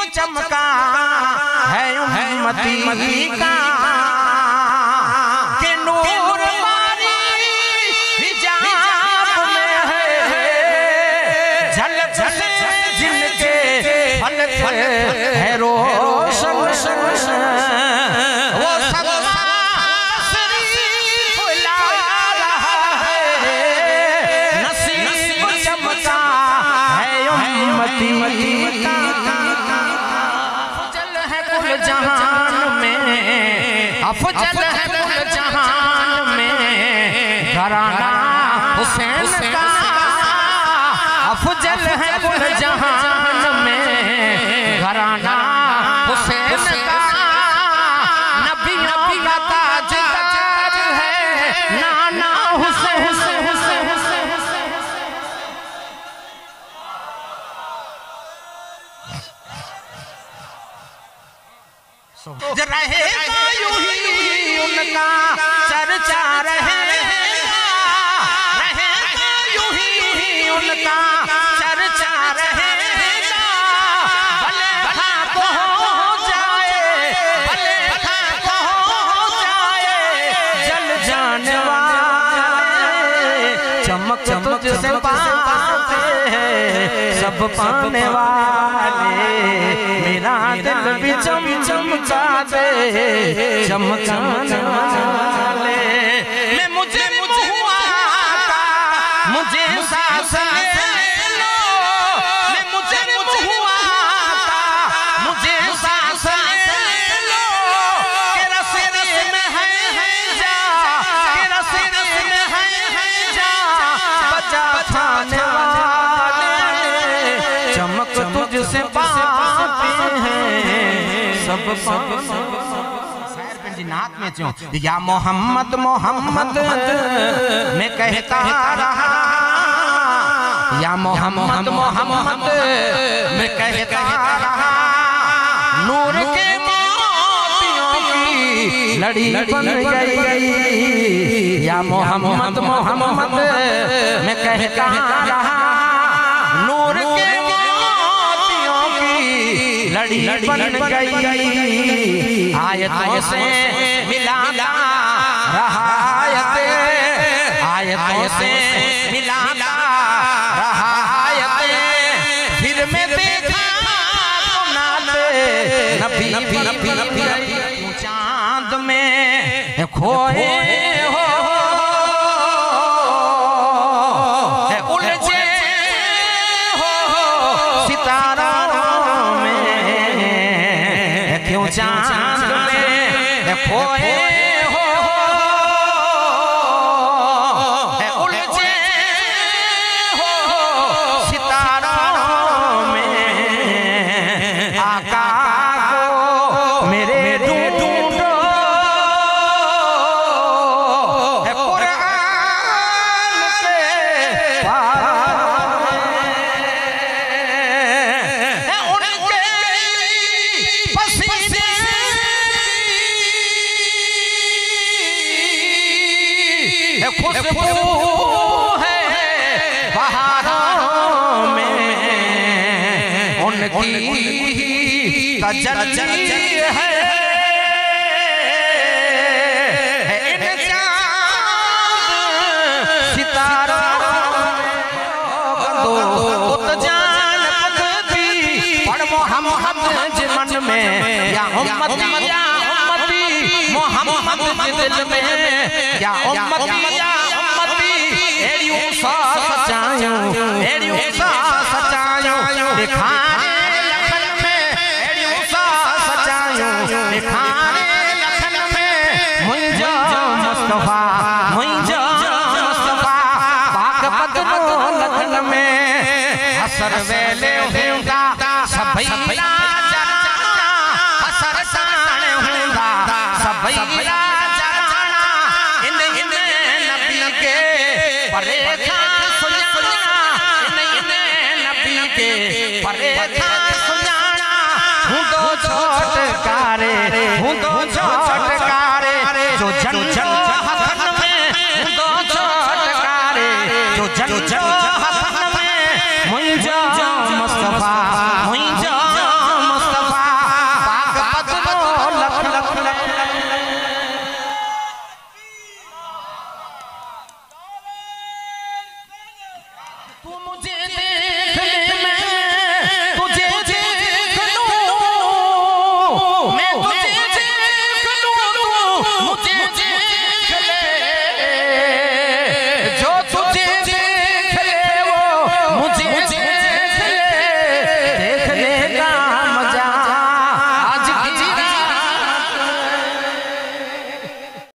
चमका है उम्मती का के नूर बारी हिजाब में है झलक से जिनके फलक है रोशन वो सब तशरीफ ला रहा है नसीब चमका है उम्मती का अफजल है कुल जहान में अफजल है कुल जहान में घराना हुसैन का अफजल है कुल जहान में घराना हुसैन का नबियों का ताजदार है नाना हुसैन रहेगा यूं ही उनका चर्चा रहेगा यूं ही उनका चर्चा रहेगा भले खाक हो जाए भले खाक हो जाए जल जाने वाले चमक तुझसे पाते हैं सब पाने वाले मेरा दिल भी चमचमका दे चमकाने वाले मैं मुझे हुआ मुझे सांस ले लो मैं मुझे हुआ मुझे सांस ले लो के रस्ते में है जा के रस्ते में है जा बचा खाने वाले चमक तुझसे पाते हैं सब नात में चूं या मोहम्मद मोहम्मद मैं कहता रहा या मोहम्मद मोहम्मद मैं कहता रहा नूर के मोतियों की लड़ी बन गई या मोहम्मद मोहम्मद मैं कहता रहा नूर के लड़ी बन गई आयतों से मिला रहा आयतों से मिला रहा फिर मैं देखा तो नाते नबी चांद में खोए हो उलझे हो सितारा क्यों चांद में खोए हो उलझे हो सितारों में आका को मेरे ढूंढो कुरान के खुशबू है बहारों में उनकी तजल्ली है इन चांद सितारों तो जान पकती पढ़ मोहम्मद मन में या उम्मती मोहम्मद दिल में या उम्मती एड़ियों सा सचायूं दिखाने लखन में एड़ियों सा सचायूं दिखाने लखन में मुझे मुस्तफा पाक बदलो लखन में असर वेले होगा सबैला जराना असर साने होगा सबैला जराना इन नबी के परेखा सुनाना इन नबी के परेखा सुनाना हूँ दो छोटकारे जो जन हसन में हूँ दो छोटकारे जो जन हसन में मुझे मुस्तफा मैं तुझे